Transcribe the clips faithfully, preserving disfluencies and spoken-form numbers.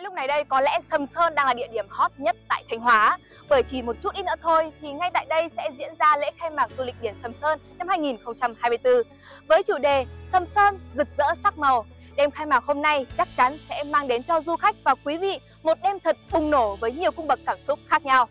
lúc này đây có lẽ Sầm Sơn đang là địa điểm hot nhất tại Thanh Hóa. Bởi chỉ một chút ít nữa thôi thì ngay tại đây sẽ diễn ra lễ khai mạc du lịch biển Sầm Sơn năm hai nghìn không trăm hai mươi tư. Với chủ đề Sầm Sơn rực rỡ sắc màu, đêm khai mạc hôm nay chắc chắn sẽ mang đến cho du khách và quý vị một đêm thật bùng nổ với nhiều cung bậc cảm xúc khác nhau.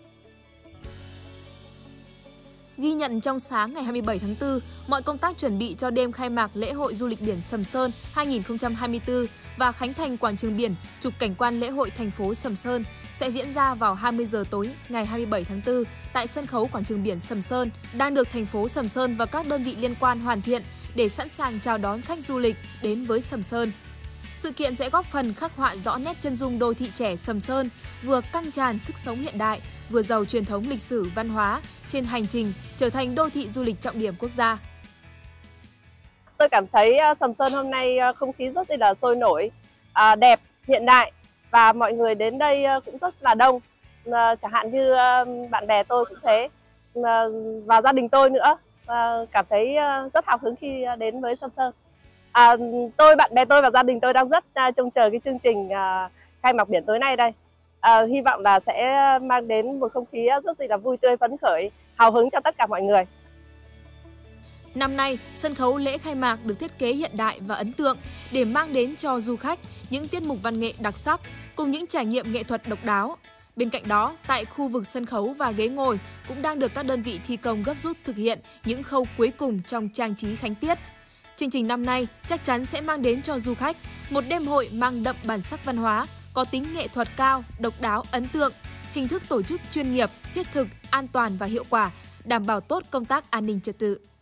Ghi nhận trong sáng ngày hai mươi bảy tháng tư, mọi công tác chuẩn bị cho đêm khai mạc lễ hội du lịch biển Sầm Sơn hai nghìn không trăm hai mươi tư và khánh thành quảng trường biển trục cảnh quan lễ hội thành phố Sầm Sơn sẽ diễn ra vào hai mươi giờ tối ngày hai mươi bảy tháng tư tại sân khấu quảng trường biển Sầm Sơn, đang được thành phố Sầm Sơn và các đơn vị liên quan hoàn thiện để sẵn sàng chào đón khách du lịch đến với Sầm Sơn. Sự kiện sẽ góp phần khắc họa rõ nét chân dung đô thị trẻ Sầm Sơn, vừa căng tràn sức sống hiện đại, vừa giàu truyền thống lịch sử văn hóa trên hành trình trở thành đô thị du lịch trọng điểm quốc gia. Tôi cảm thấy Sầm Sơn hôm nay không khí rất là sôi nổi, đẹp, hiện đại và mọi người đến đây cũng rất là đông. Chẳng hạn như bạn bè tôi cũng thế và gia đình tôi nữa, cảm thấy rất hào hứng khi đến với Sầm Sơn. À, tôi, bạn bè tôi và gia đình tôi đang rất uh, trông chờ cái chương trình uh, khai mạc biển tối nay đây. Uh, hy vọng là sẽ mang đến một không khí rất là vui tươi, phấn khởi, hào hứng cho tất cả mọi người. Năm nay, sân khấu lễ khai mạc được thiết kế hiện đại và ấn tượng để mang đến cho du khách những tiết mục văn nghệ đặc sắc cùng những trải nghiệm nghệ thuật độc đáo. Bên cạnh đó, tại khu vực sân khấu và ghế ngồi cũng đang được các đơn vị thi công gấp rút thực hiện những khâu cuối cùng trong trang trí khánh tiết. Chương trình năm nay chắc chắn sẽ mang đến cho du khách một đêm hội mang đậm bản sắc văn hóa, có tính nghệ thuật cao, độc đáo, ấn tượng, hình thức tổ chức chuyên nghiệp, thiết thực, an toàn và hiệu quả, đảm bảo tốt công tác an ninh trật tự.